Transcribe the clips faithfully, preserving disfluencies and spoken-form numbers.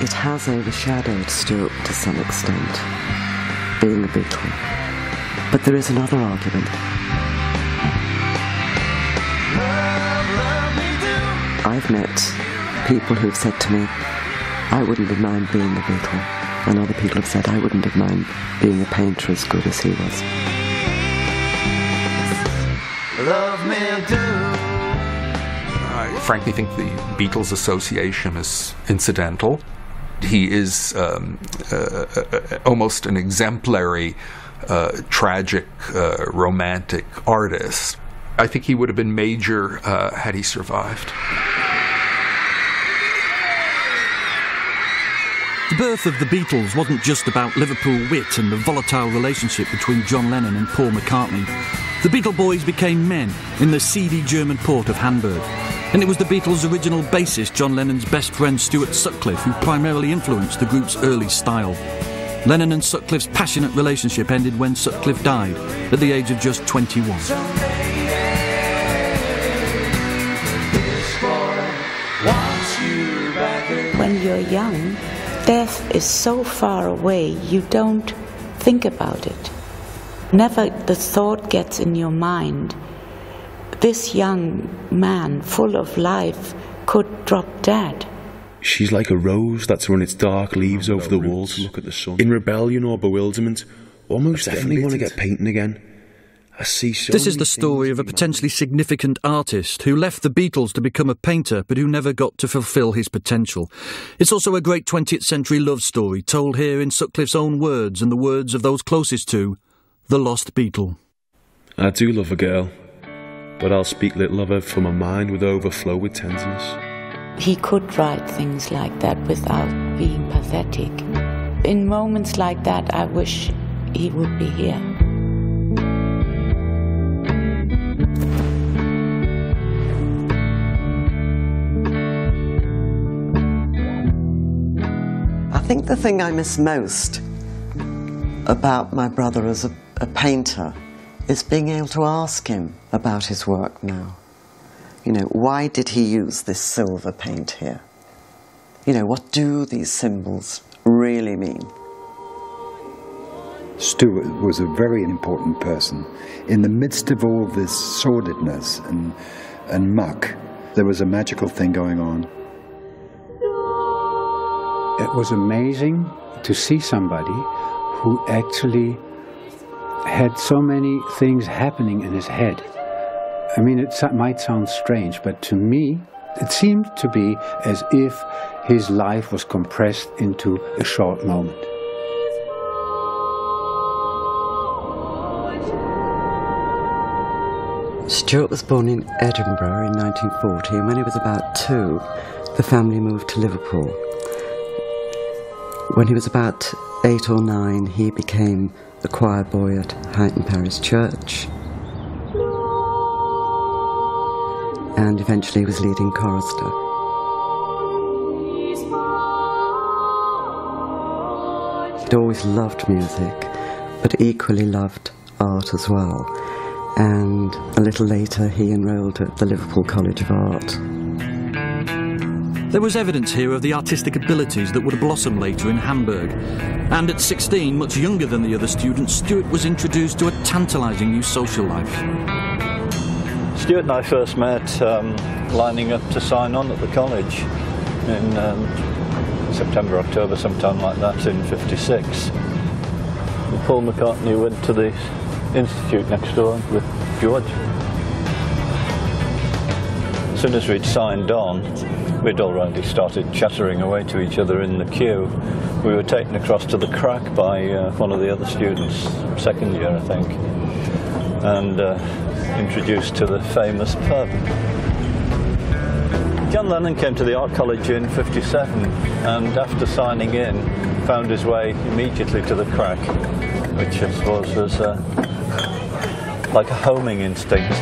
it has overshadowed Stuart to some extent, being a Beatle. But there is another argument. I've met people who've said to me, I wouldn't have minded being a Beatle, and other people have said I wouldn't have minded being a painter as good as he was. Love me do. I frankly think the Beatles association is incidental. He is um, uh, uh, almost an exemplary, uh, tragic, uh, romantic artist. I think he would have been major uh, had he survived. The birth of the Beatles wasn't just about Liverpool wit and the volatile relationship between John Lennon and Paul McCartney. The Beatle Boys became men in the seedy German port of Hamburg. And it was the Beatles' original bassist, John Lennon's best friend Stuart Sutcliffe, who primarily influenced the group's early style. Lennon and Sutcliffe's passionate relationship ended when Sutcliffe died at the age of just twenty-one. When you're young, death is so far away, you don't think about it. Never the thought gets in your mind. This young man, full of life, could drop dead. She's like a rose that's run its dark leaves over the wall to look at the sun. In rebellion or bewilderment, almost definitely want to get painting again. I see so This is the story of a potentially significant artist who left the Beatles to become a painter, but who never got to fulfil his potential. It's also a great twentieth century love story, told here in Sutcliffe's own words and the words of those closest to the lost Beatle. I do love a girl, but I'll speak little of her, for my mind would overflow with tenderness. He could write things like that without being pathetic. In moments like that, I wish he would be here. I think the thing I miss most about my brother as a, a painter is being able to ask him about his work now. You know, why did he use this silver paint here? You know, what do these symbols really mean? Stuart was a very important person. In the midst of all this sordidness and, and muck, there was a magical thing going on. It was amazing to see somebody who actually had so many things happening in his head. I mean, it might sound strange, but to me, it seemed to be as if his life was compressed into a short moment. Stuart was born in Edinburgh in nineteen forty, and when he was about two, the family moved to Liverpool. When he was about eight or nine, he became the choir boy at Highton Parish Church, and eventually was leading chorister. He'd always loved music, but equally loved art as well. And a little later he enrolled at the Liverpool College of Art. There was evidence here of the artistic abilities that would blossom later in Hamburg. And at sixteen, much younger than the other students, Stuart was introduced to a tantalising new social life. Stuart and I first met um, lining up to sign on at the college in um, September, October, sometime like that, in fifty-six. And Paul McCartney went to the institute next door with George. As soon as we'd signed on, we'd already started chattering away to each other in the queue. We were taken across to the crack by uh, one of the other students, second year I think, and uh, introduced to the famous pub. John Lennon came to the art college in fifty-seven, and after signing in found his way immediately to the crack, which I suppose was uh, like a homing instinct.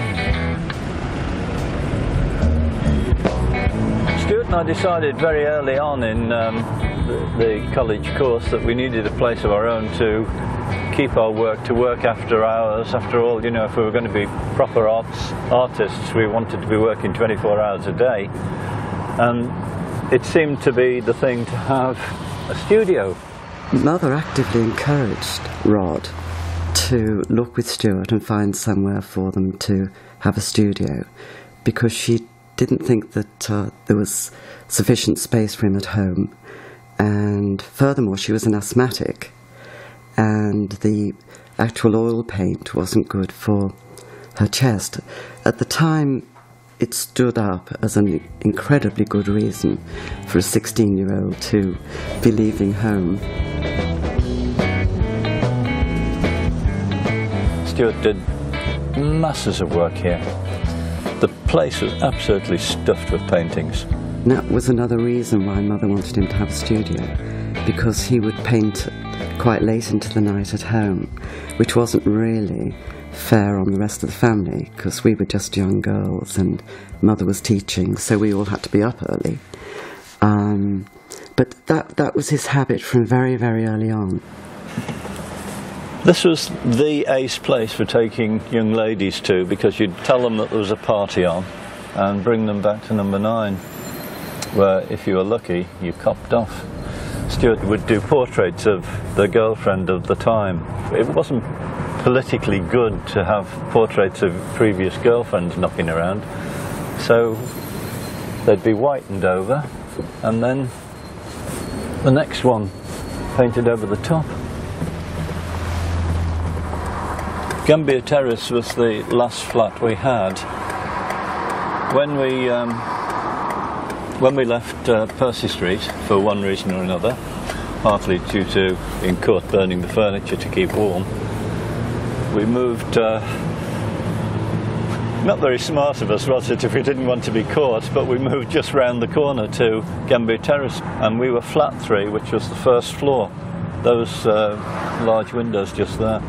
Stuart and I decided very early on in um, the, the college course that we needed a place of our own to keep our work, to work after hours. After all, you know, if we were going to be proper arts, artists, we wanted to be working twenty-four hours a day. And it seemed to be the thing to have a studio. Mother actively encouraged Rod to look with Stuart and find somewhere for them to have a studio, because she didn't think that uh, there was sufficient space for him at home, and furthermore she was an asthmatic, and the actual oil paint wasn't good for her chest. At the time it stood up as an incredibly good reason for a sixteen-year-old to be leaving home. Stuart did masses of work here. The place was absolutely stuffed with paintings. And that was another reason why Mother wanted him to have a studio, because he would paint quite late into the night at home, which wasn't really fair on the rest of the family, because we were just young girls and Mother was teaching, so we all had to be up early. Um, but that, that was his habit from very, very early on. This was the ace place for taking young ladies to, because you'd tell them that there was a party on and bring them back to number nine, where if you were lucky you copped off. Stuart would do portraits of the girlfriend of the time. It wasn't politically good to have portraits of previous girlfriends knocking around, so they'd be whitened over and then the next one painted over the top. Gambier Terrace was the last flat we had. When we um, when we left uh, Percy Street for one reason or another, partly due to being caught burning the furniture to keep warm, we moved, uh, not very smart of us, was it, if we didn't want to be caught, but we moved just round the corner to Gambier Terrace, and we were flat three, which was the first floor. Those uh, large windows just there.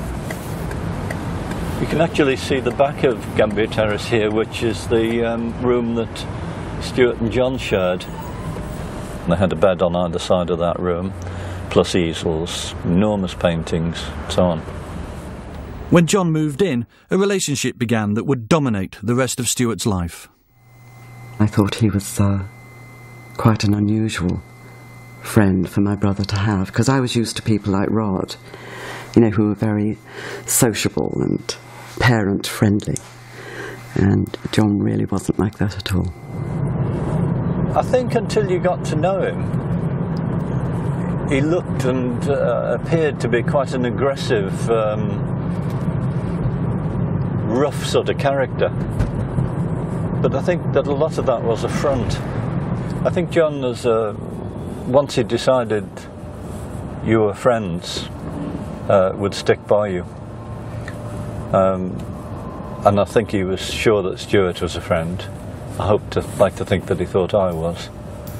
You can actually see the back of Gambier Terrace here, which is the um, room that Stuart and John shared. They had a bed on either side of that room, plus easels, enormous paintings, and so on. When John moved in, a relationship began that would dominate the rest of Stuart's life. I thought he was uh, quite an unusual friend for my brother to have, because I was used to people like Rod, you know, who were very sociable and parent-friendly, and John really wasn't like that at all. I think until you got to know him, he looked and uh, appeared to be quite an aggressive, um, rough sort of character. But I think that a lot of that was a front. I think John was, uh, once he decided you were friends, uh, would stick by you. Um, and I think he was sure that Stuart was a friend. I hope to like to think that he thought I was.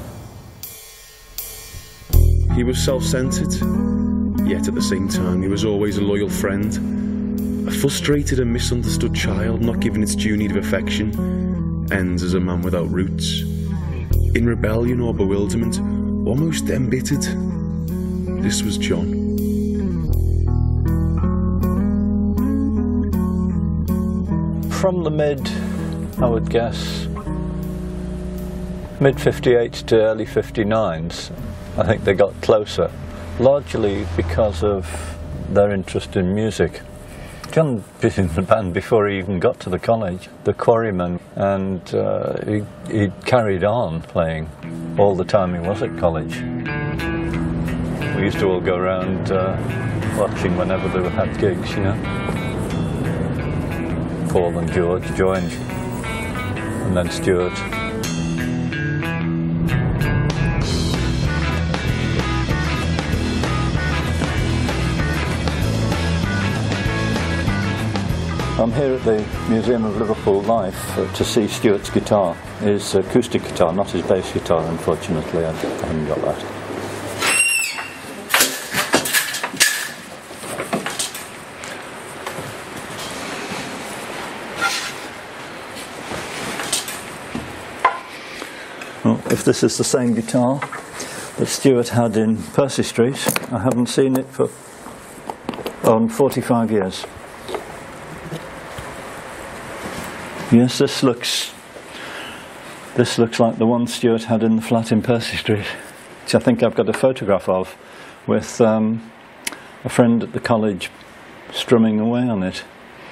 He was self-centred, yet at the same time he was always a loyal friend. A frustrated and misunderstood child, not given its due need of affection, ends as a man without roots. In rebellion or bewilderment, almost embittered. This was John. From the mid, I would guess, mid fifty-eights to early fifty-nines, I think they got closer, largely because of their interest in music. John was in the band before he even got to the college, the Quarrymen, and uh, he, he carried on playing all the time he was at college. We used to all go around uh, watching whenever they had gigs, you know. Paul and George joined, and then Stuart. I'm here at the Museum of Liverpool Life uh, to see Stuart's guitar, his acoustic guitar, not his bass guitar, unfortunately. I haven't got that. Well, if this is the same guitar that Stuart had in Percy Street, I haven't seen it for on forty-five years. Yes, this looks This looks like the one Stuart had in the flat in Percy Street, which I think I've got a photograph of, with um, a friend at the college strumming away on it.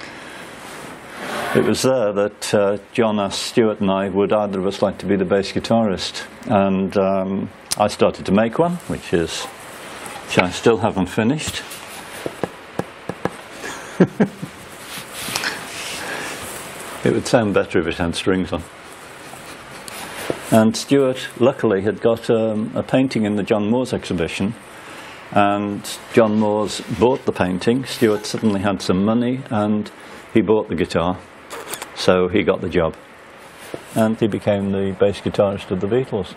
It was there that uh, John asked Stuart and I, would either of us like to be the bass guitarist? And um, I started to make one, which is, which I still haven't finished. It would sound better if it had strings on. And Stuart, luckily, had got um, a painting in the John Moores exhibition, and John Moores bought the painting. Stuart suddenly had some money, and he bought the guitar, so he got the job. And he became the bass guitarist of the Beatles.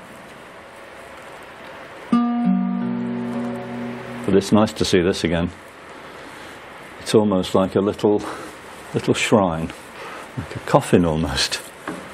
But it's nice to see this again. It's almost like a little, little shrine, like a coffin almost.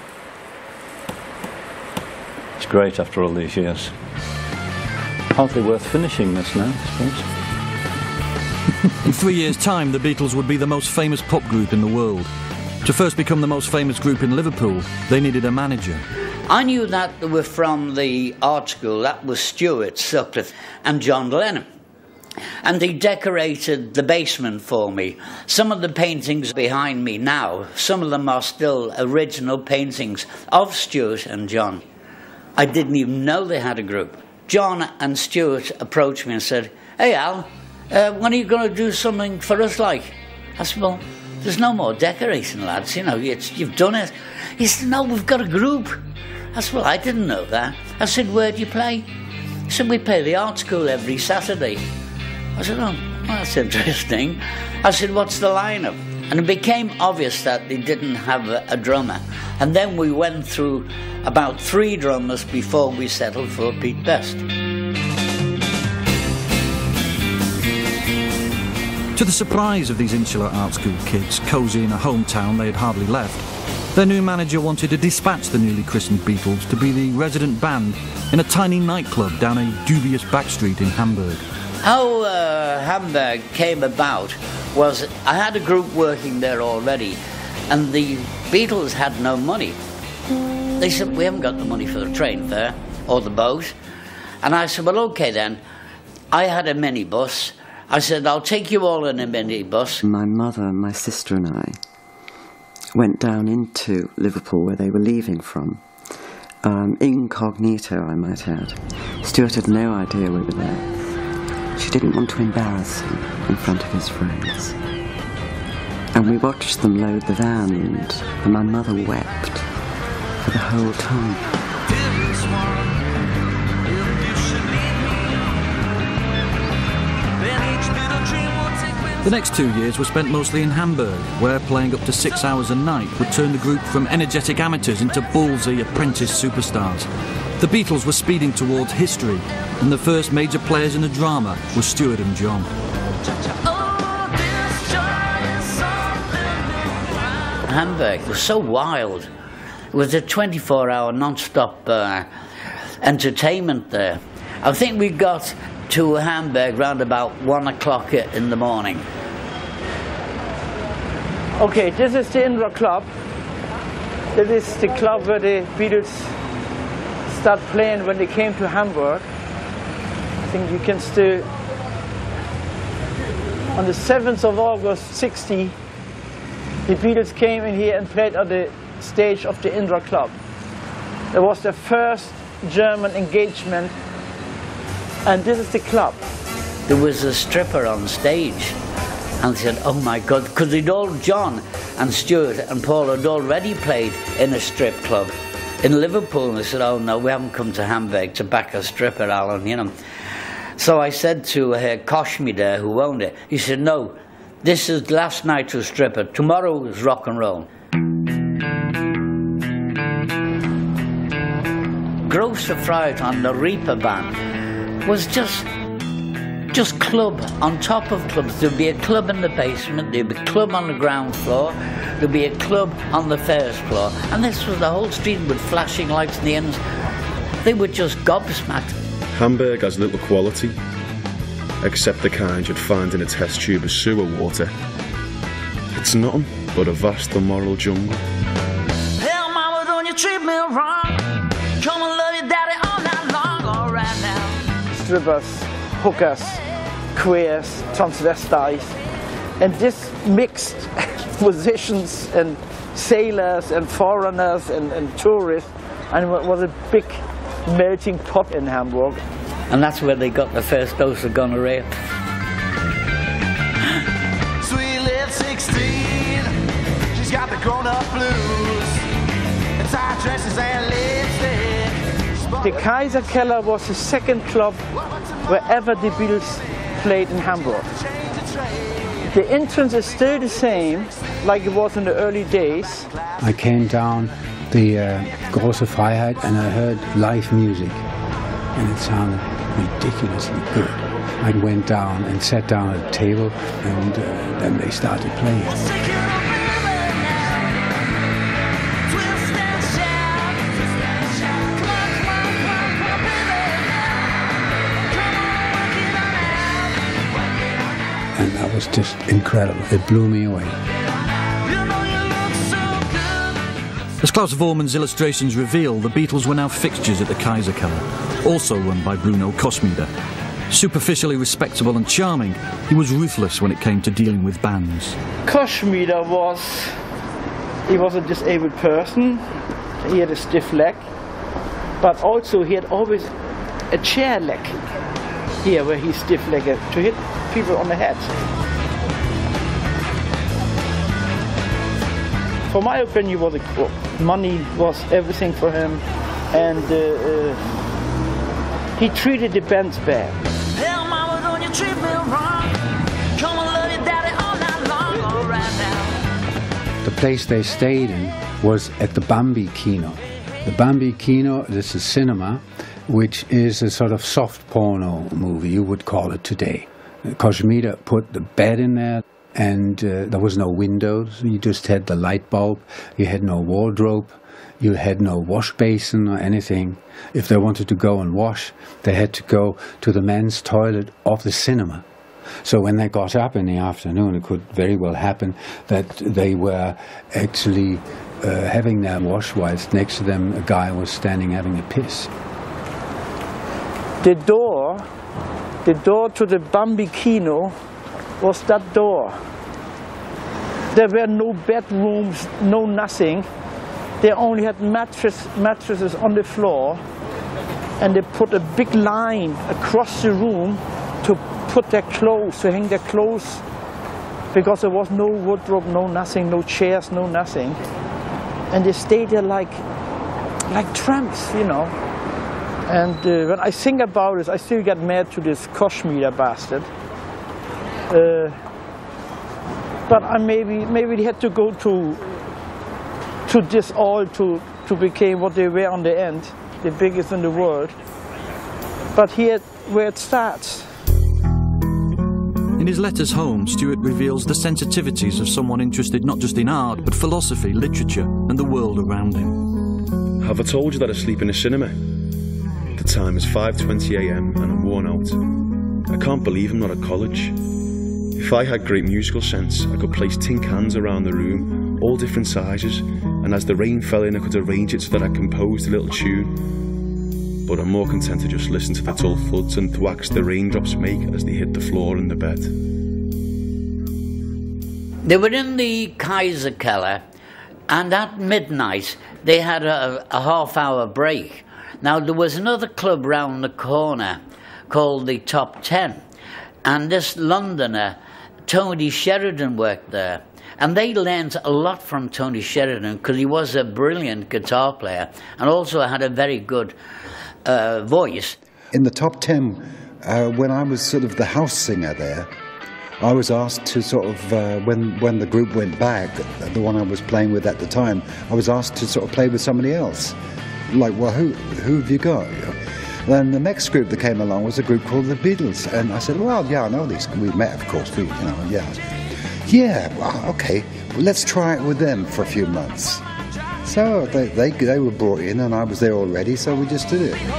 It's great after all these years. Hardly worth finishing this now, I suppose. In three years' time, the Beatles would be the most famous pop group in the world. To first become the most famous group in Liverpool, they needed a manager. I knew that they were from the art school. That was Stuart, Sutcliffe and John Lennon. And they decorated the basement for me. Some of the paintings behind me now, some of them are still original paintings of Stuart and John. I didn't even know they had a group. John and Stuart approached me and said, "Hey Al, uh, when are you going to do something for us like?" I said, "Well, there's no more decorating, lads, you know, it's, you've done it." He said, "No, we've got a group." I said, "Well, I didn't know that." I said, "Where do you play?" He said, "We play the art school every Saturday." I said, "Oh, well, that's interesting." I said, "What's the lineup?" And it became obvious that they didn't have a, a drummer. And then we went through about three drummers before we settled for Pete Best. To the surprise of these insular art school kids, cosy in a hometown they had hardly left, their new manager wanted to dispatch the newly christened Beatles to be the resident band in a tiny nightclub down a dubious back street in Hamburg. How uh, Hamburg came about was I had a group working there already, and the Beatles had no money. They said, "We haven't got the money for the train fare or the boat." And I said, "Well, okay then." I had a minibus. I said, "I'll take you all in a minibus." My mother, my sister and I went down into Liverpool where they were leaving from. Um, incognito, I might add. Stuart had no idea we were there. She didn't want to embarrass him in front of his friends. And we watched them load the van, and, and my mother wept for the whole time. The next two years were spent mostly in Hamburg, where playing up to six hours a night would turn the group from energetic amateurs into ballsy apprentice superstars. The Beatles were speeding towards history, and the first major players in the drama were Stuart and John. Hamburg was so wild. It was a twenty-four hour non-stop uh, entertainment there. I think we got to Hamburg round about one o'clock in the morning. Okay, this is the Indra Club. This is the club where the Beatles start playing when they came to Hamburg. I think you can still... On the seventh of August sixty, the Beatles came in here and played on the stage of the Indra Club. It was their first German engagement, and this is the club. There was a stripper on stage, and they said, "Oh my God," because they'd all, John and Stuart and Paul had already played in a strip club in Liverpool, and they said, "Oh no, we haven't come to Hamburg to back a stripper, Alan," you know. So I said to uh, Koshmi there, who owned it, he said, "No, this is last night to stripper, tomorrow is rock and roll." Grosse Fright on the Reaper band was just just club on top of clubs. There'd be a club in the basement, there'd be a club on the ground floor, there'd be a club on the first floor, and this was the whole street with flashing lights in the ends. They were just gobsmacked. Hamburg has little quality, except the kind you'd find in a test tube of sewer water. It's nothing but a vast and moral jungle. Hell, mama, don't you treat me wrong. strippers, hookers, queers, transvestites, and this mixed musicians and sailors and foreigners and, and tourists, and it was a big melting pot in Hamburg. And that's where they got the first dose of gonorrhea. Sweet little sixteen, she's got the grown-up blues, and tight dresses and lipstick. The Kaiserkeller was the second club wherever the Beatles played in Hamburg. The entrance is still the same, like it was in the early days. I came down the uh, Große Freiheit and I heard live music, and it sounded ridiculously good. I went down and sat down at a table, and uh, then they started playing. And that was just incredible. It blew me away. As Klaus Vormann's illustrations reveal, the Beatles were now fixtures at the Kaiserkeller, also run by Bruno Kosmider. Superficially respectable and charming, he was ruthless when it came to dealing with bands. Kosmider was, he was a disabled person, he had a stiff leg, but also he had always a chair leg here where he's stiff-legged to hit people on the head. For my opinion, was a, money was everything for him, and uh, uh, he treated the bands bad. Hell, mama, don't you treat me wrong. Come and love your daddy all night long, all right now. The place they stayed in was at the Bambi Kino. The Bambi Kino, this is cinema, which is a sort of soft porno movie, you would call it today. Kosmider put the bed in there, and uh, there was no windows. You just had the light bulb. You had no wardrobe. You had no wash basin or anything. If they wanted to go and wash, they had to go to the men's toilet of the cinema. So when they got up in the afternoon, it could very well happen that they were actually uh, having their wash, whilst next to them a guy was standing having a piss. The door, the door to the Bambi Kino was that door. There were no bedrooms, no nothing. They only had mattress, mattresses on the floor, and they put a big line across the room to put their clothes, to hang their clothes, because there was no wardrobe, no nothing, no chairs, no nothing. And they stayed there like, like tramps, you know. And uh, when I think about it, I still get mad to this Kosmider bastard. Uh, but I maybe maybe they had to go to to this all to to become what they were on the end, the biggest in the world. But here, where it starts. In his letters home, Stuart reveals the sensitivities of someone interested not just in art, but philosophy, literature, and the world around him. Have I told you that I sleep in a cinema? The time is five twenty a m and I'm worn out. I can't believe I'm not at college. If I had great musical sense, I could place tin cans around the room, all different sizes, and as the rain fell in I could arrange it so that I composed a little tune. But I'm more content to just listen to the dull thuds and thwacks the raindrops make as they hit the floor in the bed. They were in the Kaiserkeller, and at midnight they had a, a half-hour break. Now, there was another club round the corner called the Top Ten, and this Londoner, Tony Sheridan, worked there. And they learnt a lot from Tony Sheridan because he was a brilliant guitar player and also had a very good uh, voice. In the Top Ten, uh, when I was sort of the house singer there, I was asked to sort of, uh, when, when the group went back, the one I was playing with at the time, I was asked to sort of play with somebody else. Like, well, who, who have you got? Then the next group that came along was a group called the Beatles. And I said, well, yeah, I know these. We met, of course, we, you know, yeah. Yeah, well, okay, well, let's try it with them for a few months. So they, they, they were brought in and I was there already, so we just did it.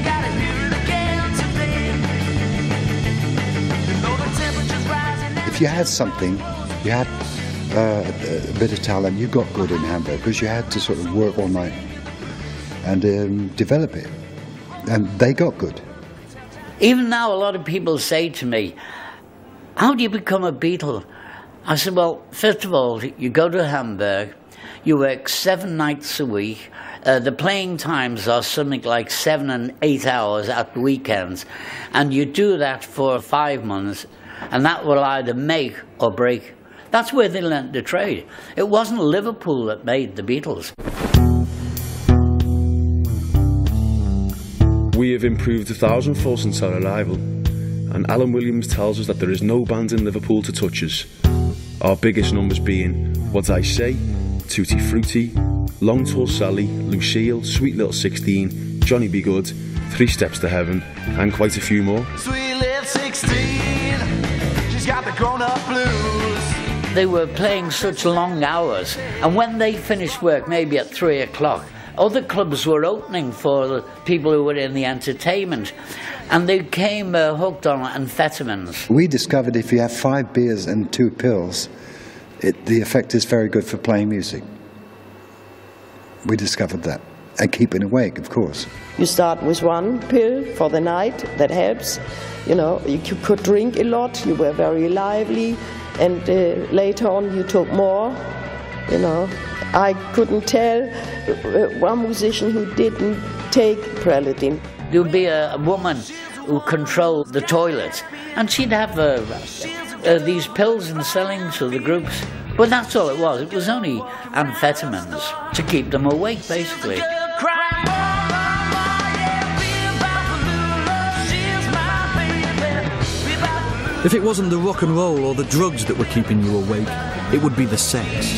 If you had something, you had uh, a, a bit of talent, you got good in Hamburg because you had to sort of work all night and um, develop it. And they got good. Even now, a lot of people say to me, how do you become a Beatle? I said, well, first of all, you go to Hamburg, you work seven nights a week, uh, the playing times are something like seven and eight hours at the weekends, and you do that for five months, and that will either make or break. That's where they learnt the trade. It wasn't Liverpool that made the Beatles. We have improved a thousandfold since our arrival, and Alan Williams tells us that there is no band in Liverpool to touch us. Our biggest numbers being What I Say, Tutti Frutti, Long Tall Sally, Lucille, Sweet Little sixteen, Johnny Be Good, Three Steps to Heaven, and quite a few more. Sweet little sixteen, she's got the grown-up blues. They were playing such long hours, and when they finished work, maybe at three o'clock, other clubs were opening for the people who were in the entertainment, and they came uh, hooked on amphetamines. We discovered if you have five beers and two pills, it, the effect is very good for playing music. We discovered that. And keeping awake, of course. You start with one pill for the night, that helps. You know, you could drink a lot, you were very lively, and uh, later on you took more, you know. I couldn't tell uh, one musician who didn't take Preludin. There would be a, a woman who controlled the toilet, and she'd have uh, uh, these pills and selling to the groups. But that's all it was. It was only amphetamines to keep them awake, basically. If it wasn't the rock and roll or the drugs that were keeping you awake, it would be the sex.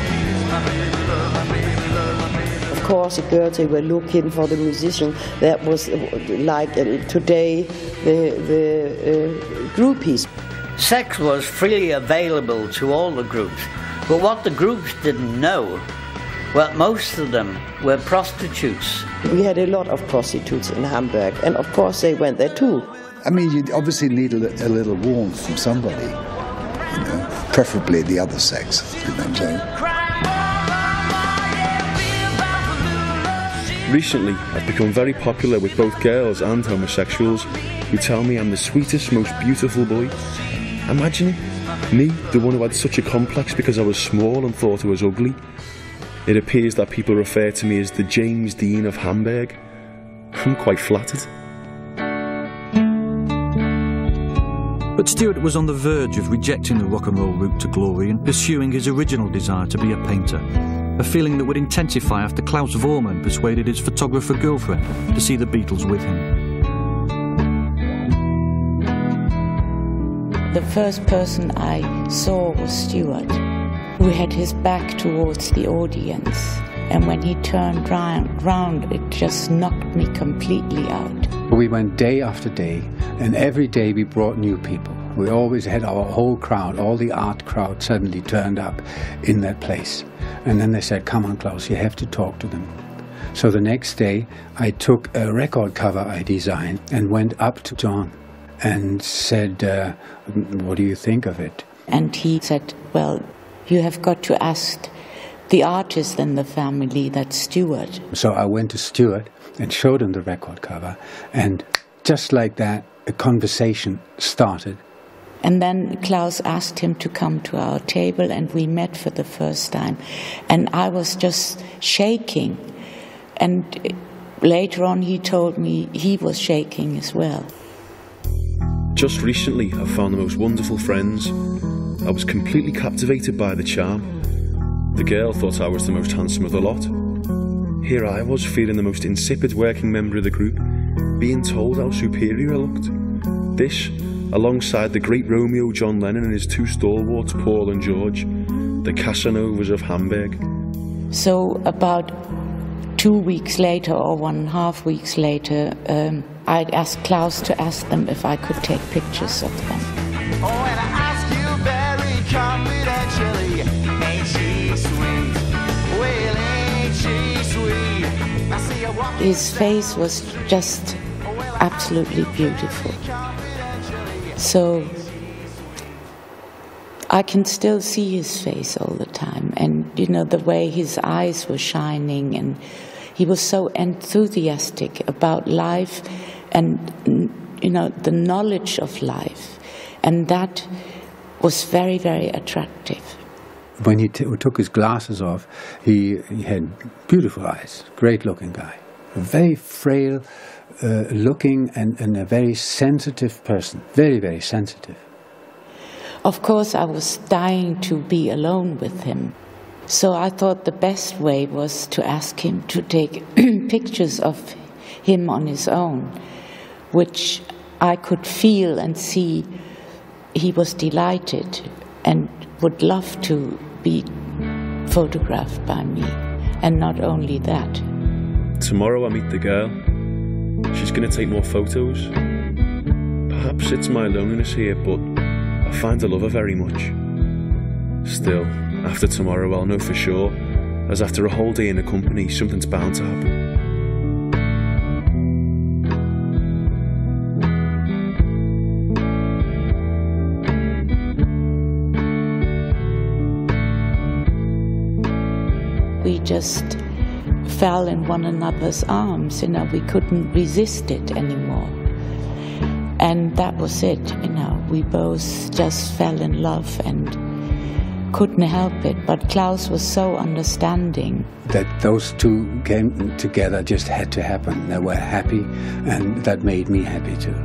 Of course, the girls, they were looking for the musician that was like uh, today, the, the uh, groupies. Sex was freely available to all the groups, but what the groups didn't know, well, most of them were prostitutes. We had a lot of prostitutes in Hamburg, and of course they went there too. I mean, you obviously need a, a little warmth from somebody, you know, preferably the other sex, you know what I'm saying? Recently, I've become very popular with both girls and homosexuals who tell me I'm the sweetest, most beautiful boy. Imagine it, me, the one who had such a complex because I was small and thought I was ugly. It appears that people refer to me as the James Dean of Hamburg. I'm quite flattered. But Stuart was on the verge of rejecting the rock and roll route to glory and pursuing his original desire to be a painter, a feeling that would intensify after Klaus Voormann persuaded his photographer girlfriend to see the Beatles with him. The first person I saw was Stuart, who had his back towards the audience, and when he turned round, round it just knocked me completely out. We went day after day, and every day we brought new people. We always had our whole crowd, all the art crowd suddenly turned up in that place. And then they said, come on, Klaus, you have to talk to them. So the next day, I took a record cover I designed and went up to John and said, uh, what do you think of it? And he said, well, you have got to ask the artist in the family, that's Stuart. So I went to Stuart and showed him the record cover, and just like that, a conversation started. And then Klaus asked him to come to our table, and we met for the first time. And I was just shaking. And later on he told me he was shaking as well. Just recently, I found the most wonderful friends. I was completely captivated by the charm. The girl thought I was the most handsome of the lot. Here I was, feeling the most insipid working member of the group, being told how superior I looked. This, alongside the great Romeo John Lennon and his two stalwarts, Paul and George, the Casanovas of Hamburg. So about two weeks later, or one and a half weeks later, um, I'd asked Klaus to ask them if I could take pictures of them. Oh, and I ask you very confidentially, ain't she sweet? Well, ain't she sweet? I see a woman. His face was just absolutely beautiful. So I can still see his face all the time, and you know, the way his eyes were shining, and he was so enthusiastic about life and, you know, the knowledge of life. And that was very, very attractive. When he t took his glasses off, he, he had beautiful eyes, great-looking guy. A very frail uh, looking and, and a very sensitive person, very, very sensitive. Of course, I was dying to be alone with him. So I thought the best way was to ask him to take pictures of him on his own, which I could feel and see he was delighted and would love to be photographed by me. And not only that. Tomorrow I meet the girl. She's going to take more photos. Perhaps it's my loneliness here, but I find I love her very much. Still, after tomorrow I'll know for sure, as after a whole day in a company, something's bound to happen. We just fell in one another's arms, you know, we couldn't resist it anymore. And that was it, you know, we both just fell in love and couldn't help it. But Klaus was so understanding. That those two came together just had to happen. They were happy, and that made me happy too.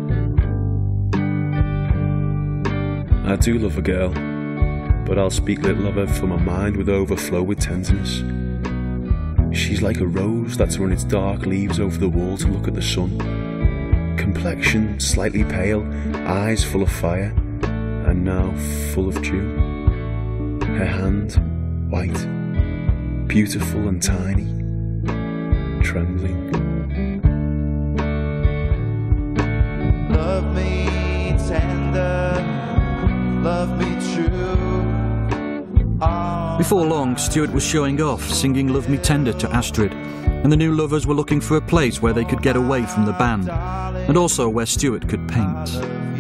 I do love a girl, but I'll speak little of her, for my mind would overflow with tenderness. She's like a rose that's run its dark leaves over the wall to look at the sun. Complexion slightly pale, eyes full of fire, and now full of dew. Her hand, white, beautiful and tiny, trembling. Love me tender, love me true. Oh. Before long, Stuart was showing off, singing Love Me Tender to Astrid, and the new lovers were looking for a place where they could get away from the band, and also where Stuart could paint.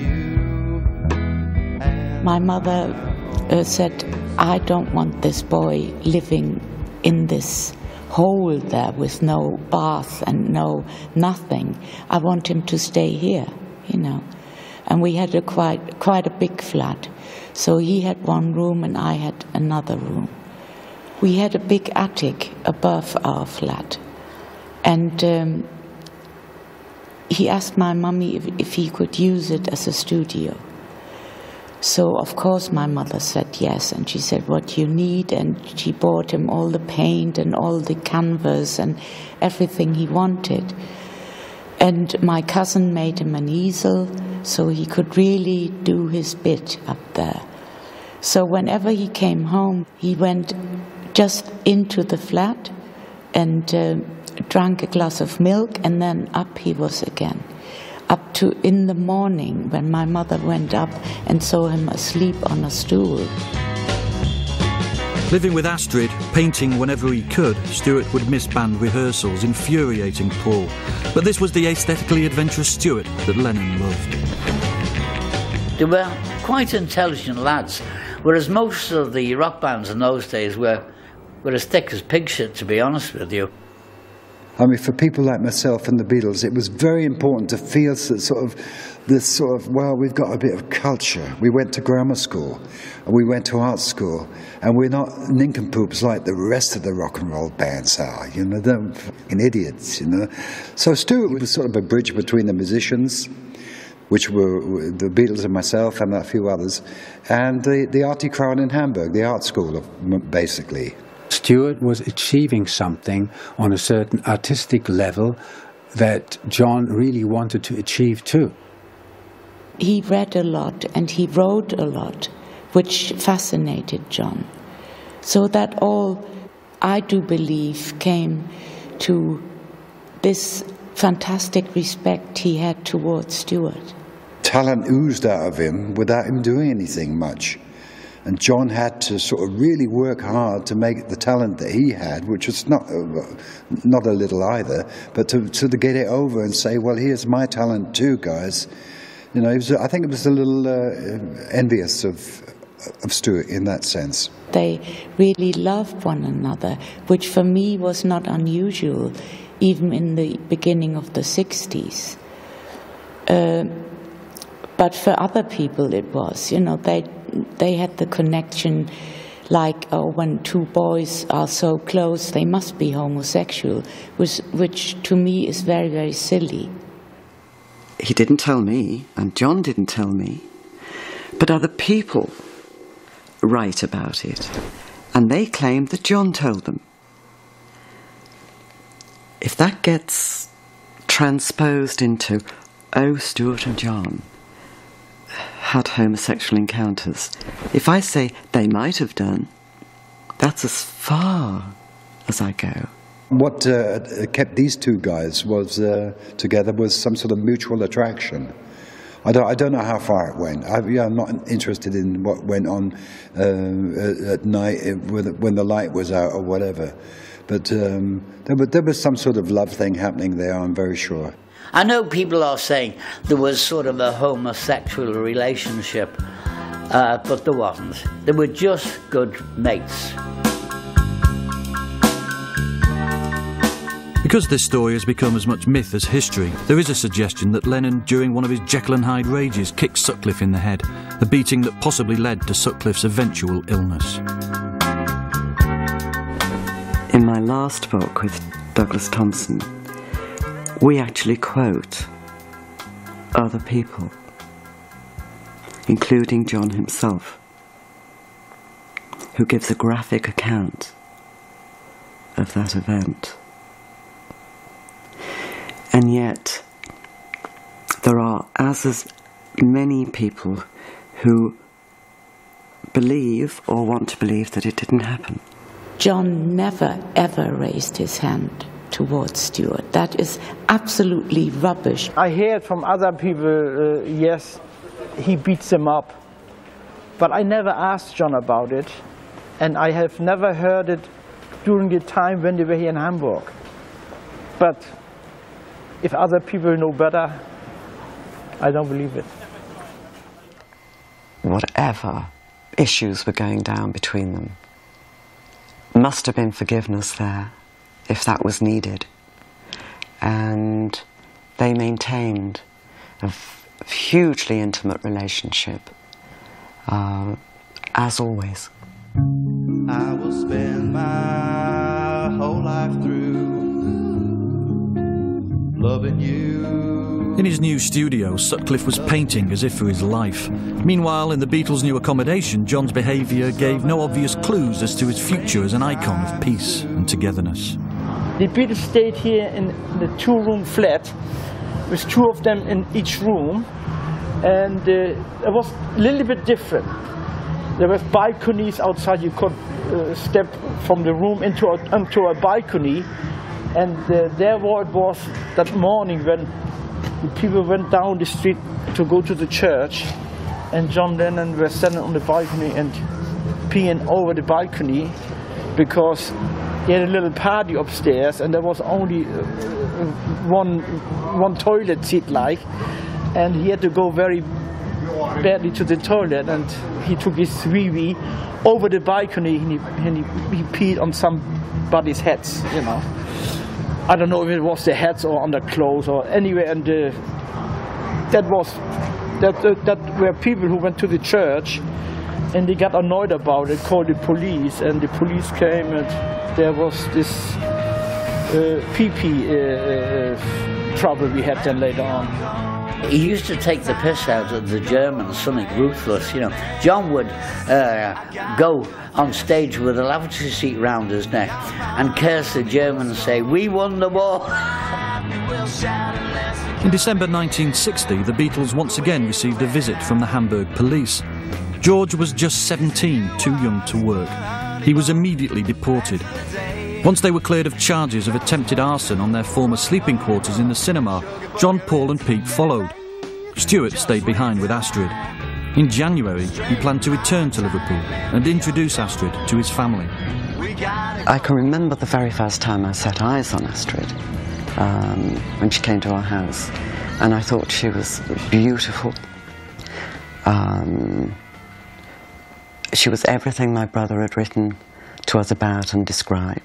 My mother uh, said, I don't want this boy living in this hole there with no bath and no nothing. I want him to stay here, you know. And we had a quite, quite a big flat. So he had one room and I had another room. We had a big attic above our flat. And um, he asked my mummy if, if he could use it as a studio. So, of course, my mother said yes, and she said, what you need, and she bought him all the paint and all the canvas and everything he wanted. And my cousin made him an easel, so he could really do his bit up there. So whenever he came home, he went just into the flat and uh, drank a glass of milk, and then up he was again. Up to in the morning when my mother went up and saw him asleep on a stool. Living with Astrid, painting whenever he could, Stuart would miss band rehearsals, infuriating Paul. But this was the aesthetically adventurous Stuart that Lennon loved. They were quite intelligent lads, whereas most of the rock bands in those days were, were as thick as pig shit, to be honest with you. I mean, for people like myself and the Beatles, it was very important to feel sort of this sort of, well, we've got a bit of culture. We went to grammar school, and we went to art school, and we're not nincompoops like the rest of the rock and roll bands are, you know, they're fucking idiots, you know. So Stuart was sort of a bridge between the musicians, which were the Beatles and myself and a few others, and the, the arty crowd in Hamburg, the art school, of, basically. Stuart was achieving something on a certain artistic level that John really wanted to achieve too. He read a lot and he wrote a lot, which fascinated John. So that all, I do believe, came to this fantastic respect he had towards Stuart. Talent oozed out of him without him doing anything much. And John had to sort of really work hard to make the talent that he had, which was not not a little either, but to, to get it over and say, well, here's my talent too, guys. You know, he was, I think it was a little uh, envious of, of Stuart in that sense. They really loved one another, which for me was not unusual, even in the beginning of the sixties. Uh, but for other people it was, you know, they they had the connection like, oh, when two boys are so close, they must be homosexual, which, which to me is very, very silly. He didn't tell me, and John didn't tell me, but other people write about it, and they claim that John told them. If that gets transposed into, oh, Stuart and John had homosexual encounters, if I say they might have done, that's as far as I go. What uh, kept these two guys was uh, together was some sort of mutual attraction. I don't, I don't know how far it went. I, yeah, I'm not interested in what went on uh, at night when the light was out or whatever. But um, there, was, there was some sort of love thing happening there, I'm very sure. I know people are saying there was sort of a homosexual relationship, uh, but there wasn't. They were just good mates. Because this story has become as much myth as history, there is a suggestion that Lennon, during one of his Jekyll and Hyde rages, kicked Sutcliffe in the head, a beating that possibly led to Sutcliffe's eventual illness. In my last book with Douglas Thompson, we actually quote other people, including John himself, who gives a graphic account of that event. And yet, there are as, as many people who believe or want to believe that it didn't happen. John never ever raised his hand towards Stuart. That is absolutely rubbish. I heard from other people, uh, yes, he beats them up. But I never asked John about it, and I have never heard it during the time when they were here in Hamburg. But if other people know better, I don't believe it. Whatever issues were going down between them, must have been forgiveness there, if that was needed. And they maintained a hugely intimate relationship, uh, as always. I will spend my whole life through loving you. In his new studio, Sutcliffe was painting as if for his life. Meanwhile, in the Beatles' new accommodation, John's behaviour gave no obvious clues as to his future as an icon of peace and togetherness. The Beatles stayed here in the two-room flat, with two of them in each room, and uh, it was a little bit different. There were balconies outside. You could uh, step from the room into a, into a balcony, and uh, there it was that morning when the people went down the street to go to the church, and John Lennon was standing on the balcony and peeing over the balcony because he had a little party upstairs, and there was only uh, one one toilet seat, like, and he had to go very badly to the toilet, and he took his wee-wee over the balcony, and he, and he, he peed on somebody's heads, you know. I don't know if it was the hats or on the clothes or anyway, and uh, that was that, that that were people who went to the church, and they got annoyed about it, called the police, and the police came, and there was this uh, pee-pee uh, uh, trouble we had then later on. He used to take the piss out of the Germans, something ruthless, you know. John would uh, go on stage with a lavatory seat round his neck and curse the Germans and say, "We won the war." In December nineteen sixty, the Beatles once again received a visit from the Hamburg police. George was just seventeen, too young to work. He was immediately deported. Once they were cleared of charges of attempted arson on their former sleeping quarters in the cinema, John, Paul and Pete followed. Stuart stayed behind with Astrid. In January, he planned to return to Liverpool and introduce Astrid to his family. I can remember the very first time I set eyes on Astrid, um, when she came to our house, and I thought she was beautiful. Um, she was everything my brother had written to us about and described.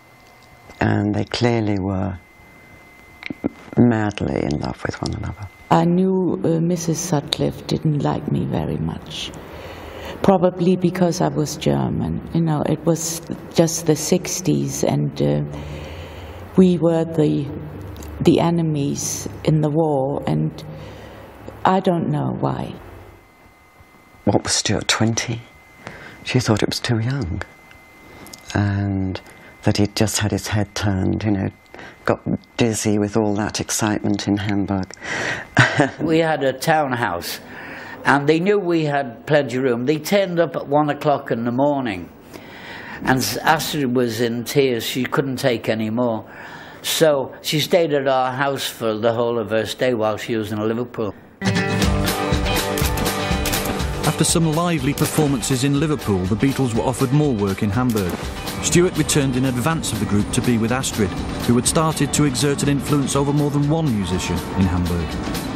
And they clearly were madly in love with one another. I knew uh, Missus Sutcliffe didn't like me very much. Probably because I was German. You know, it was just the sixties, and uh, we were the the enemies in the war, and I don't know why. What was Stuart, twenty? She thought it was too young, and that he'd just had his head turned, you know, got dizzy with all that excitement in Hamburg. We had a townhouse, and they knew we had plenty of room. They turned up at one o'clock in the morning, and Astrid was in tears. She couldn't take any more. So she stayed at our house for the whole of her stay while she was in Liverpool. After some lively performances in Liverpool, the Beatles were offered more work in Hamburg. Stuart returned in advance of the group to be with Astrid, who had started to exert an influence over more than one musician in Hamburg.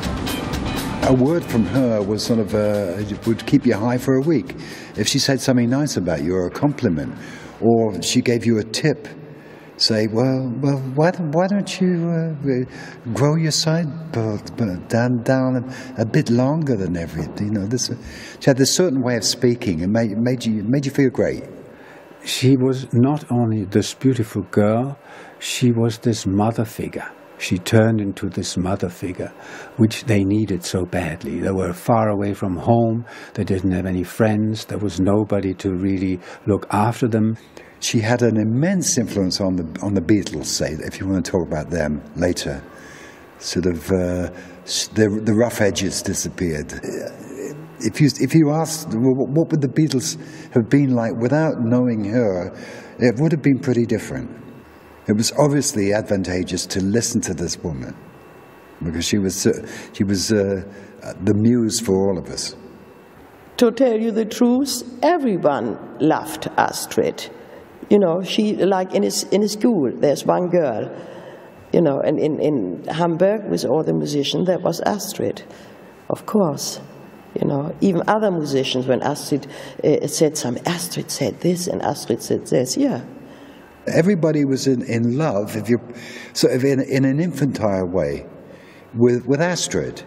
A word from her was sort of uh, would keep you high for a week. If she said something nice about you, or a compliment, or she gave you a tip, say, well, well, why don't, why don't you uh, grow your sideburns down down a, a bit longer than everything? You know, this. She had this certain way of speaking, and made made you made you feel great. She was not only this beautiful girl, she was this mother figure. She turned into this mother figure, which they needed so badly. They were far away from home, they didn't have any friends, there was nobody to really look after them. She had an immense influence on the on the Beatles, say, if you want to talk about them later. Sort of, uh, the, the rough edges disappeared. If you, if you asked, what would the Beatles have been like without knowing her, it would have been pretty different. It was obviously advantageous to listen to this woman, because she was, uh, she was uh, the muse for all of us. To tell you the truth, everyone loved Astrid. You know, she, like in his, in his school, there's one girl, you know, and in, in Hamburg with all the musicians, there was Astrid, of course. You know, even other musicians, when Astrid uh, said something, Astrid said this and Astrid said this, yeah. Everybody was in, in love, if you, sort of in, in an infantile way, with, with Astrid.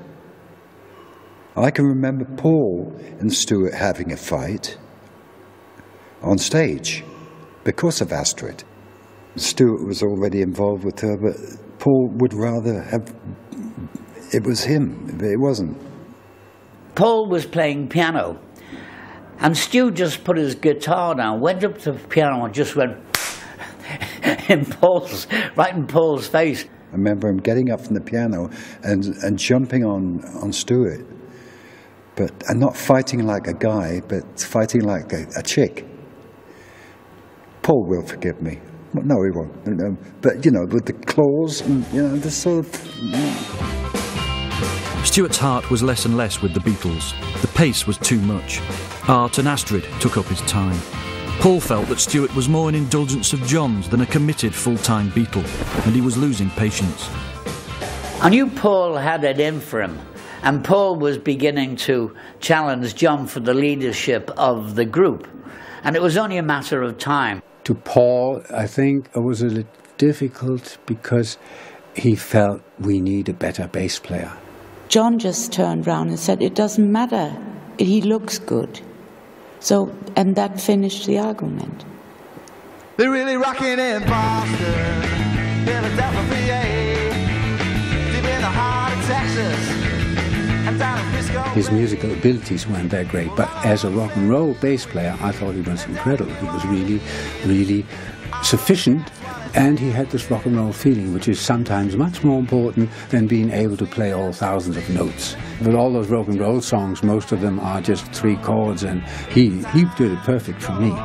I can remember Paul and Stuart having a fight on stage because of Astrid. Stuart was already involved with her, but Paul would rather have, it was him, it wasn't. Paul was playing piano, and Stu just put his guitar down, went up to the piano and just went in Paul's, right in Paul's face. I remember him getting up from the piano and, and jumping on, on Stuart, but and not fighting like a guy, but fighting like a, a chick. Paul will forgive me. No, he won't. No, but, you know, with the claws, and, you know, this sort of... You know. Stuart's heart was less and less with the Beatles. The pace was too much. Art and Astrid took up his time. Paul felt that Stuart was more an indulgence of John's than a committed full-time Beatle, and he was losing patience. I knew Paul had it in for him, and Paul was beginning to challenge John for the leadership of the group, and it was only a matter of time. To Paul, I think it was a little difficult because he felt we need a better bass player. John just turned round and said, it doesn't matter, he looks good. So, and that finished the argument. They're really rocking in Boston, Philadelphia, P A, deep in the heart of Texas, and down in Frisco. His musical abilities weren't that great, but as a rock and roll bass player, I thought he was incredible. He was really, really sufficient. And he had this rock and roll feeling, which is sometimes much more important than being able to play all thousands of notes. With all those rock and roll songs, most of them are just three chords, and he, he did it perfect for me.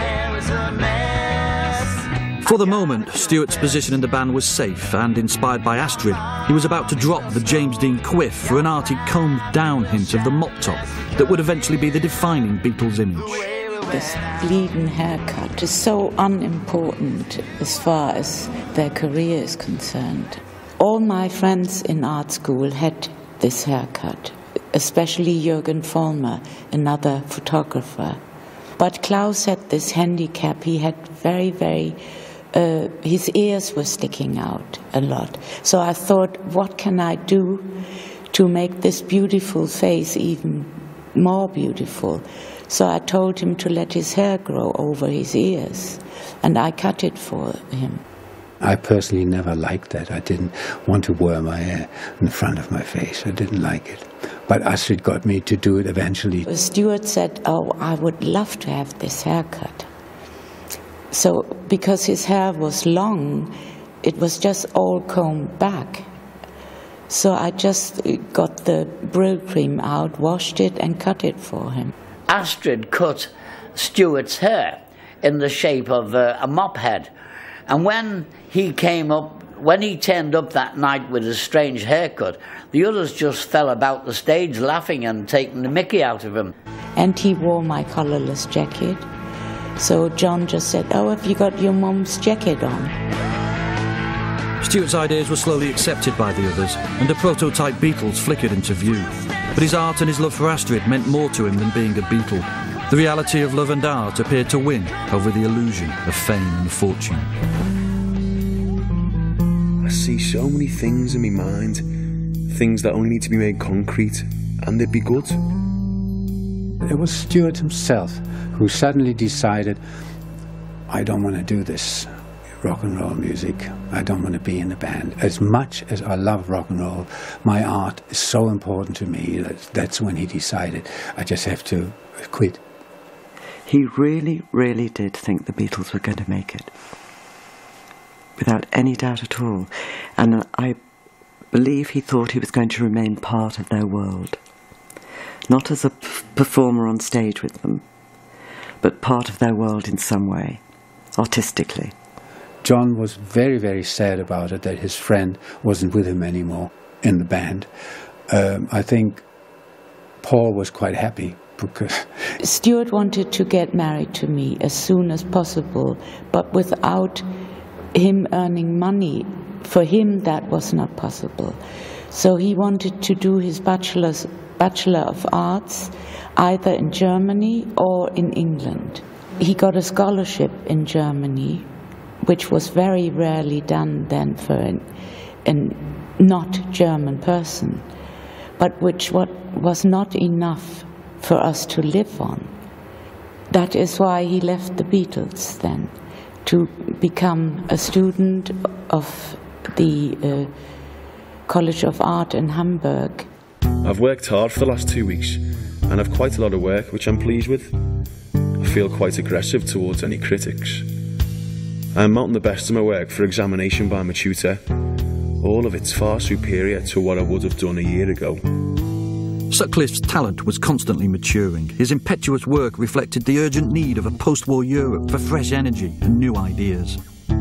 For the moment, Stuart's position in the band was safe, and inspired by Astrid, he was about to drop the James Dean quiff for an arty combed-down hint of the mop top that would eventually be the defining Beatles image. This bleeding haircut is so unimportant as far as their career is concerned. All my friends in art school had this haircut, especially Jürgen Vollmer, another photographer. But Klaus had this handicap. He had very, very, uh, his ears were sticking out a lot. So I thought, what can I do to make this beautiful face even more beautiful. So I told him to let his hair grow over his ears, and I cut it for him. I personally never liked that. I didn't want to wear my hair in front of my face. I didn't like it. But Astrid got me to do it eventually. Stuart said, oh, I would love to have this haircut. So, because his hair was long, it was just all combed back. So I just got the Brill cream out, washed it, and cut it for him. Astrid cut Stuart's hair in the shape of uh, a mop head. And when he came up, when he turned up that night with his strange haircut, the others just fell about the stage laughing and taking the mickey out of him. And he wore my colourless jacket. So John just said, oh, have you got your mum's jacket on? Stuart's ideas were slowly accepted by the others, and the prototype Beatles flickered into view. But his art and his love for Astrid meant more to him than being a Beatle. The reality of love and art appeared to win over the illusion of fame and fortune. I see so many things in my mind, things that only need to be made concrete, and they'd be good. It was Stuart himself who suddenly decided, I don't want to do this rock and roll music. I don't want to be in a band. As much as I love rock and roll, my art is so important to me that that's when he decided, I just have to quit. He really, really did think the Beatles were going to make it. Without any doubt at all. And I believe he thought he was going to remain part of their world. Not as a p- performer on stage with them, but part of their world in some way, artistically. John was very, very sad about it, that his friend wasn't with him anymore in the band. Um, I think Paul was quite happy because... Stuart wanted to get married to me as soon as possible, but without him earning money. For him, that was not possible. So he wanted to do his bachelor's, Bachelor of Arts either in Germany or in England. He got a scholarship in Germany, which was very rarely done then for an, an not German person, but which what was not enough for us to live on. That is why he left the Beatles then, to become a student of the uh, College of Art in Hamburg. I've worked hard for the last two weeks, and I've quite a lot of work, which I'm pleased with. I feel quite aggressive towards any critics. I'm mounting the best of my work for examination by my tutor. All of it's far superior to what I would have done a year ago. Sutcliffe's talent was constantly maturing. His impetuous work reflected the urgent need of a post-war Europe for fresh energy and new ideas.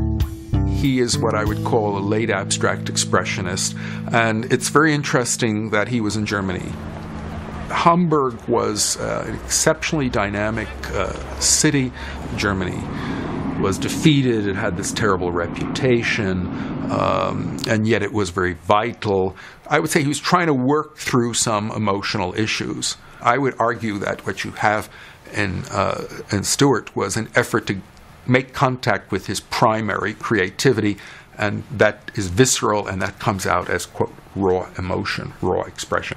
He is what I would call a late abstract expressionist, and it's very interesting that he was in Germany. Hamburg was uh, an exceptionally dynamic uh, city. Germany was defeated, it had this terrible reputation, um, and yet it was very vital. I would say he was trying to work through some emotional issues. I would argue that what you have in, uh, in Stuart was an effort to make contact with his primary creativity, and that is visceral, and that comes out as, quote, raw emotion, raw expression.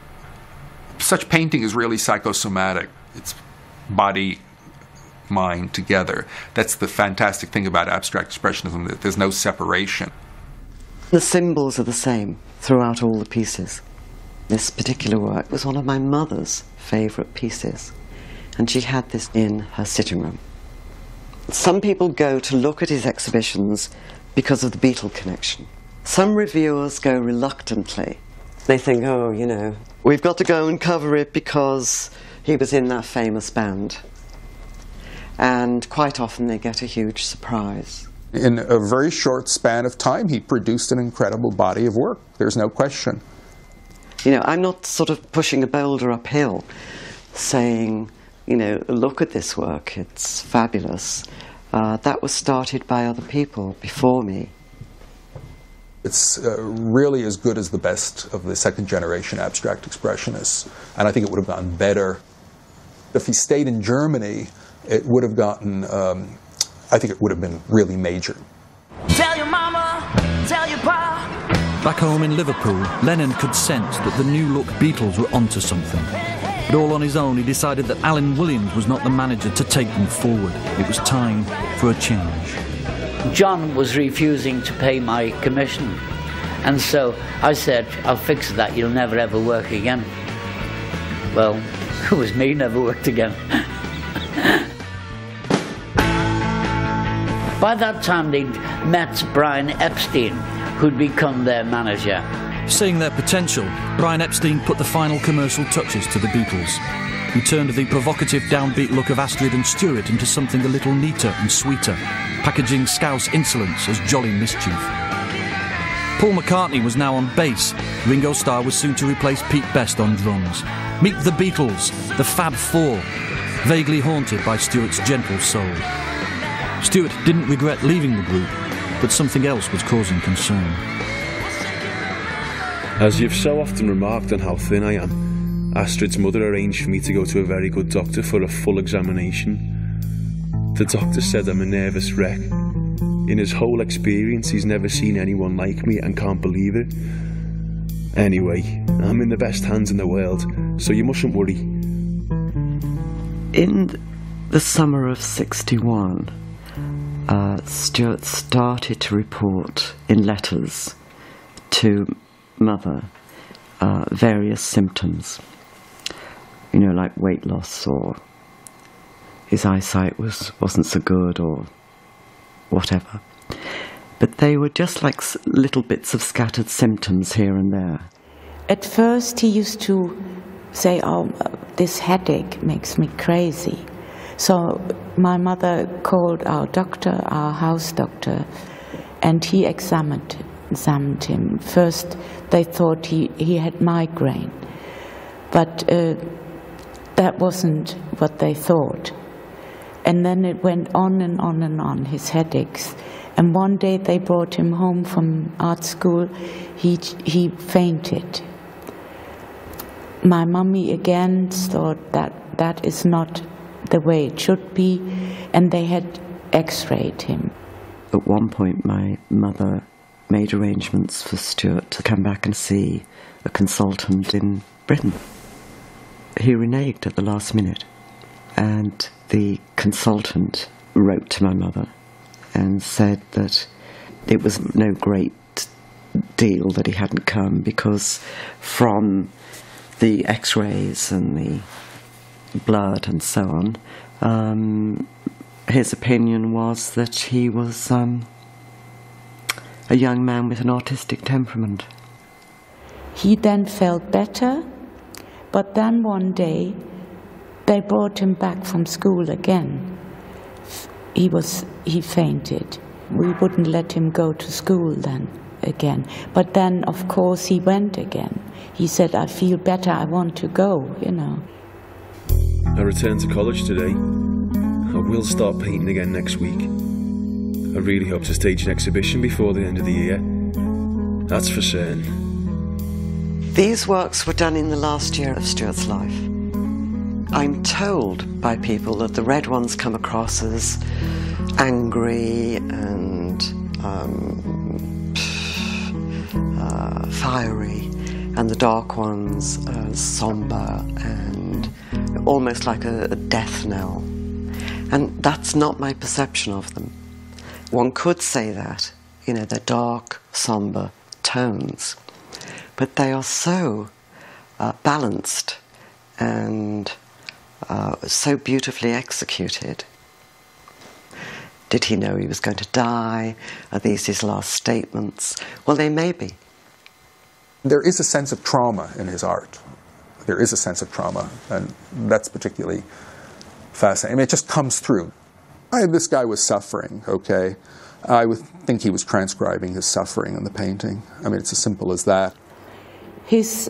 Such painting is really psychosomatic. It's body, mind together. That's the fantastic thing about abstract expressionism, that there's no separation. The symbols are the same throughout all the pieces. This particular work was one of my mother's favourite pieces, and she had this in her sitting room. Some people go to look at his exhibitions because of the Beatle connection. Some reviewers go reluctantly. They think, oh, you know, we've got to go and cover it because he was in that famous band. And quite often they get a huge surprise. In a very short span of time, he produced an incredible body of work. There's no question. You know, I'm not sort of pushing a boulder uphill, saying, you know, look at this work, it's fabulous. Uh, that was started by other people before me. It's uh, really as good as the best of the second generation abstract expressionists, and I think it would have gotten better. If he stayed in Germany, it would have gotten, um, I think it would have been really major. Tell your mama, tell your pa, Back home in Liverpool, Lennon could sense that the new-look Beatles were onto something. But all on his own, he decided that Alan Williams was not the manager to take them forward. It was time for a change. John was refusing to pay my commission, and so I said, I'll fix that, you'll never ever work again. Well, it was me, never worked again. By that time they'd met Brian Epstein, who'd become their manager. Seeing their potential, Brian Epstein put the final commercial touches to the Beatles. He turned the provocative downbeat look of Astrid and Stuart into something a little neater and sweeter, packaging Scouse insolence as jolly mischief. Paul McCartney was now on bass. Ringo Starr was soon to replace Pete Best on drums. Meet the Beatles, the Fab Four, vaguely haunted by Stuart's gentle soul. Stuart didn't regret leaving the group, but something else was causing concern. As you've so often remarked on how thin I am, Astrid's mother arranged for me to go to a very good doctor for a full examination. The doctor said I'm a nervous wreck. In his whole experience, he's never seen anyone like me and can't believe it. Anyway, I'm in the best hands in the world, so you mustn't worry. In the summer of sixty-one, uh, Stuart started to report in letters to Mother uh, various symptoms, you know, like weight loss, or his eyesight was, wasn't so good, or whatever. But they were just like little bits of scattered symptoms here and there. At first he used to say, oh, this headache makes me crazy. So my mother called our doctor, our house doctor, and he examined him. examined him. First they thought he, he had migraine, but uh, that wasn't what they thought. And then it went on and on and on, his headaches. And one day they brought him home from art school, he, he fainted. My mummy again thought that that is not the way it should be, and they had x-rayed him. At one point my mother made arrangements for Stuart to come back and see a consultant in Britain. He reneged at the last minute, and the consultant wrote to my mother and said that it was no great deal that he hadn't come, because from the x-rays and the blood and so on, um, his opinion was that he was um, a young man with an autistic temperament. He then felt better, but then one day they brought him back from school again. He was, he fainted. We wouldn't let him go to school then again. But then, of course, he went again. He said, I feel better, I want to go, you know. I returned to college today. I will start painting again next week. I really hope to stage an exhibition before the end of the year. That's for certain. These works were done in the last year of Stuart's life. I'm told by people that the red ones come across as angry and um, uh, fiery, and the dark ones as somber and almost like a, a death knell. And that's not my perception of them. One could say that, you know, they're dark, somber tones, but they are so uh, balanced and uh, so beautifully executed. Did he know he was going to die? Are these his last statements? Well, they may be. There is a sense of trauma in his art. There is a sense of trauma, and that's particularly fascinating. I mean, it just comes through. I, this guy was suffering, okay? I would think he was transcribing his suffering in the painting. I mean, it's as simple as that. His,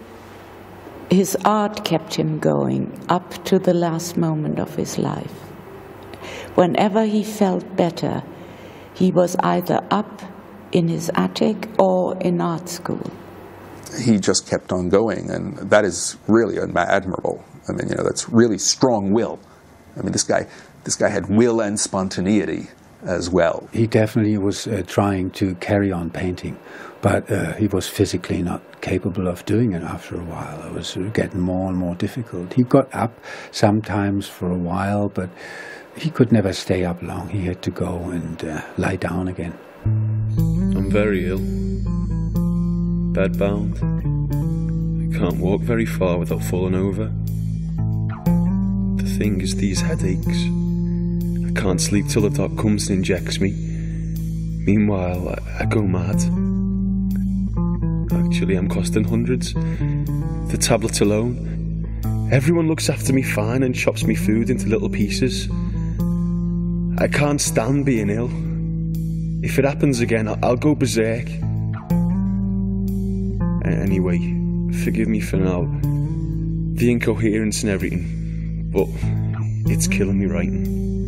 his art kept him going up to the last moment of his life. Whenever he felt better, he was either up in his attic or in art school. He just kept on going, and that is really admirable. I mean, you know, that's really strong will. I mean, this guy, this guy had will and spontaneity, as well. He definitely was uh, trying to carry on painting, but uh, he was physically not capable of doing it after a while. It was getting more and more difficult. He got up sometimes for a while, but he could never stay up long. He had to go and uh, lie down again. I'm very ill, bedbound. I can't walk very far without falling over. The thing is these headaches. I can't sleep till the doc comes and injects me. Meanwhile, I, I go mad. Actually, I'm costing hundreds. The tablets alone. Everyone looks after me fine and chops me food into little pieces. I can't stand being ill. If it happens again, I'll, I'll go berserk. Anyway, forgive me for now. The incoherence and everything. But it's killing me writing.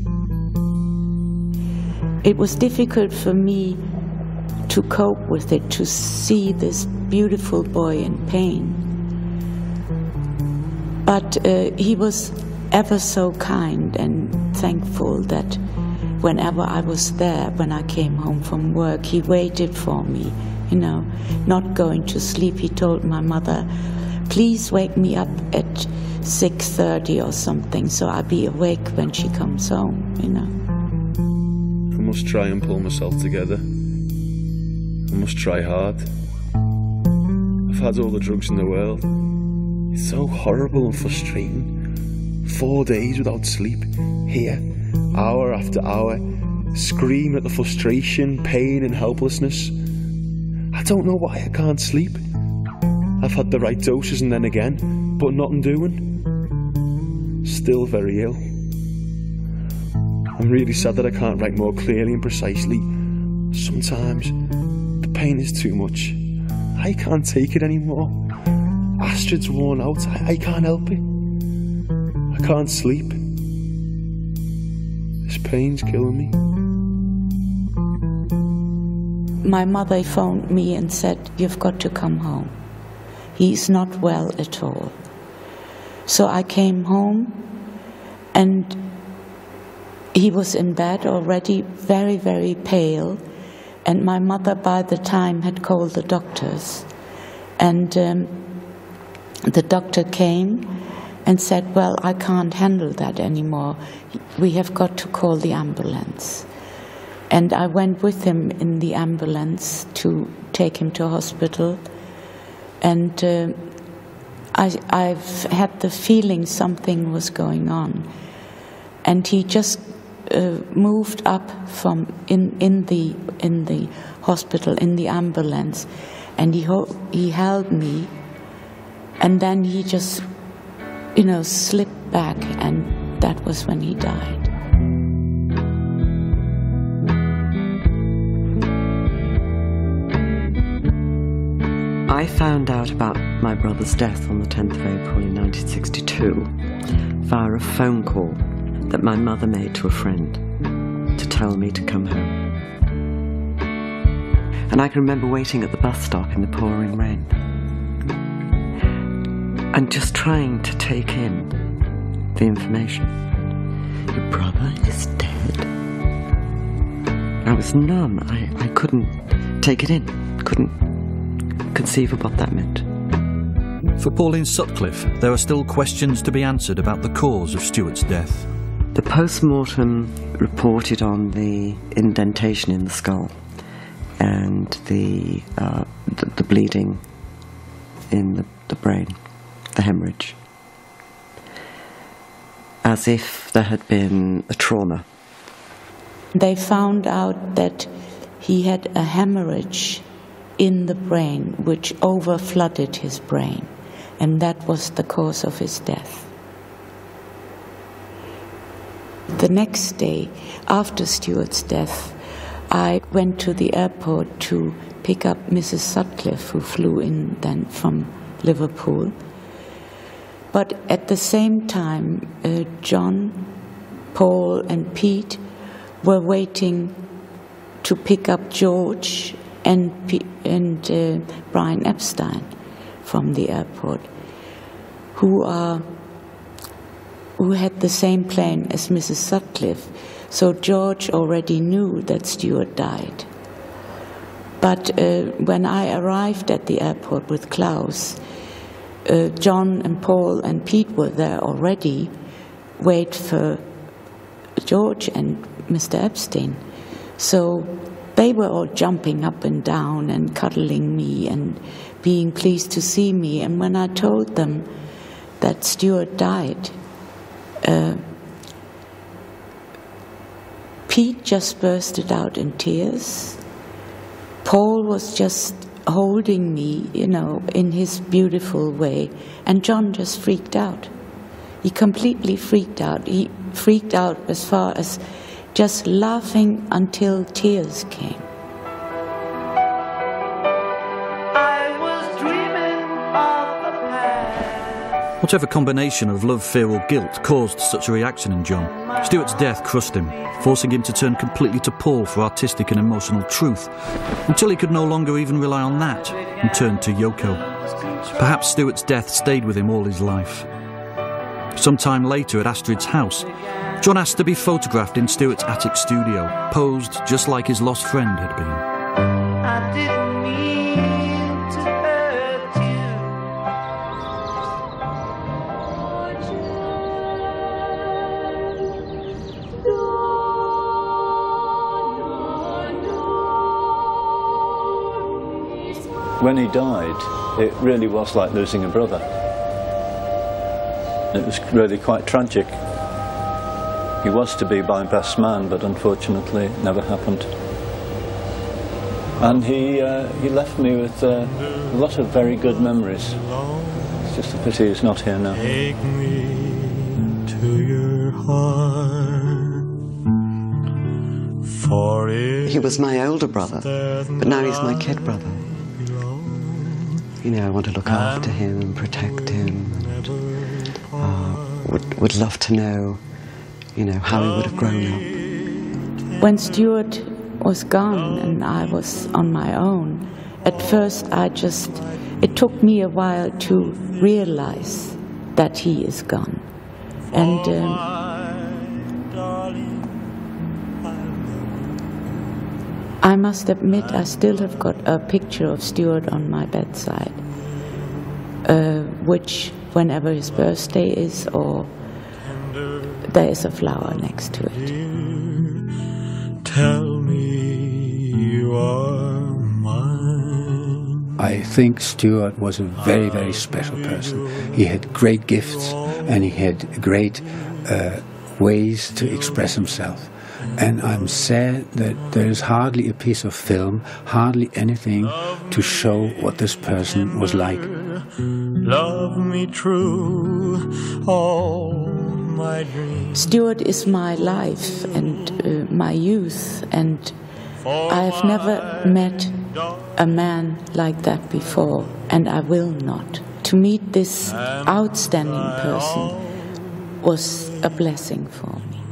It was difficult for me to cope with it, to see this beautiful boy in pain. But uh, he was ever so kind and thankful that whenever I was there, when I came home from work, he waited for me, you know, not going to sleep. He told my mother, please wake me up at six thirty or something, so I'll be awake when she comes home, you know. I must try and pull myself together. I must try hard. I've had all the drugs in the world. It's so horrible and frustrating. Four days without sleep, here, hour after hour, scream at the frustration, pain and helplessness. I don't know why I can't sleep. I've had the right doses and then again, but nothing doing. Still very ill. I'm really sad that I can't write more clearly and precisely. Sometimes the pain is too much. I can't take it anymore. Astrid's worn out. I, I can't help it. I can't sleep. This pain's killing me. My mother phoned me and said, you've got to come home. He's not well at all. So I came home and he was in bed already, very, very pale. And my mother by the time had called the doctors. And um, the doctor came and said, well, I can't handle that anymore. We have got to call the ambulance. And I went with him in the ambulance to take him to hospital. And uh, I, I've had the feeling something was going on. And he just uh, moved up from in, in, the, in the hospital, in the ambulance, and he, ho he held me. And then he just, you know, slipped back, and that was when he died. I found out about my brother's death on the tenth of April in nineteen sixty-two via a phone call that my mother made to a friend to tell me to come home. And I can remember waiting at the bus stop in the pouring rain and just trying to take in the information. Your brother is dead. I was numb. I, I couldn't take it in, couldn't conceive of what that meant. For Pauline Sutcliffe, there are still questions to be answered about the cause of Stuart's death. The post-mortem reported on the indentation in the skull and the, uh, the, the bleeding in the, the brain, the hemorrhage, as if there had been a trauma. They found out that he had a hemorrhage in the brain which overflooded his brain, and that was the cause of his death. The next day, after Stuart's death, I went to the airport to pick up Missus Sutcliffe, who flew in then from Liverpool. But at the same time, uh, John, Paul and Pete were waiting to pick up George and, P and uh, Brian Epstein from the airport, who are who had the same plane as Missus Sutcliffe. So George already knew that Stuart died. But uh, when I arrived at the airport with Klaus, uh, John and Paul and Pete were there already, wait for George and Mister Epstein. So they were all jumping up and down and cuddling me and being pleased to see me. And when I told them that Stuart died, uh, Pete just bursted out in tears. Paul was just holding me, you know, in his beautiful way. And John just freaked out. He completely freaked out. He freaked out as far as just laughing until tears came. I was dreaming of the past. Whatever combination of love, fear or guilt caused such a reaction in John, Stuart's death crushed him, forcing him to turn completely to Paul for artistic and emotional truth, until he could no longer even rely on that and turned to Yoko. Perhaps Stuart's death stayed with him all his life. Sometime later at Astrid's house, John asked to be photographed in Stuart's attic studio, posed just like his lost friend had been. I didn't mean to hurt you. When he died, it really was like losing a brother. It was really quite tragic. He was to be my best man, but unfortunately it never happened. And he, uh, he left me with uh, a lot of very good memories. It's just a pity he's not here now. Take me to your heart, for He was my older brother, but now he's my kid brother. You know, I want to look after him and protect him. And, uh, would, would love to know, you know, how he would have grown up. When Stuart was gone and I was on my own, at first I just, it took me a while to realize that he is gone. And um, I must admit I still have got a picture of Stuart on my bedside, uh, which whenever his birthday is, or there is a flower next to it. Tell me you are mine. I think Stuart was a very, very special person. He had great gifts and he had great uh, ways to express himself. And I'm sad that there is hardly a piece of film, hardly anything to show what this person was like. Love me true, all my dreams. Stuart is my life and uh, my youth, and I have never met a man like that before, and I will not. To meet this outstanding person was a blessing for me.